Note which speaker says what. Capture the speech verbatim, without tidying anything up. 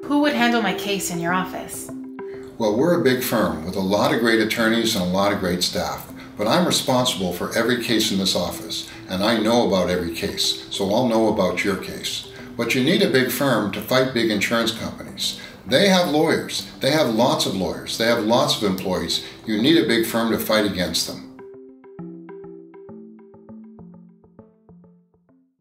Speaker 1: Who would handle my case in your office?
Speaker 2: Well, we're a big firm with a lot of great attorneys and a lot of great staff, but I'm responsible for every case in this office, and I know about every case, so I'll know about your case. But you need a big firm to fight big insurance companies. They have lawyers. They have lots of lawyers. They have lots of employees. You need a big firm to fight against them.